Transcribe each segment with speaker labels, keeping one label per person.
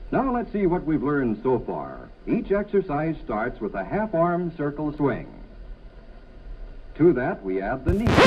Speaker 1: Now let's see what we've learned so far. Each exercise starts with a half-arm circle swing. To that, we add the knee.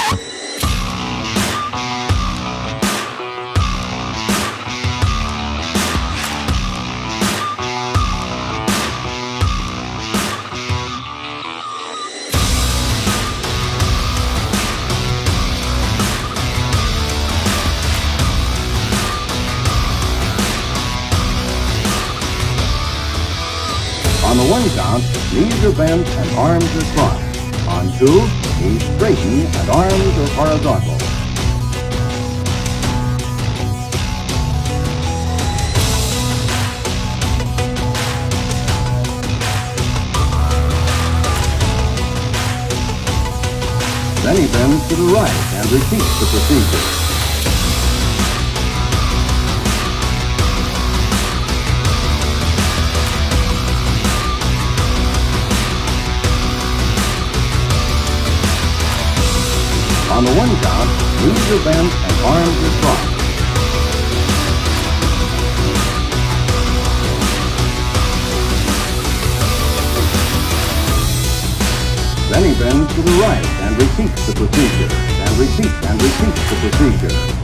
Speaker 1: On the 1 count, knees are bent and arms are crossed. On 2, knees straighten and arms are horizontal. Then he bends to the right and repeats the procedure. On the 1 count, knees are bent and arms are crossed. Then he bends to the right and repeats the procedure, and repeats the procedure.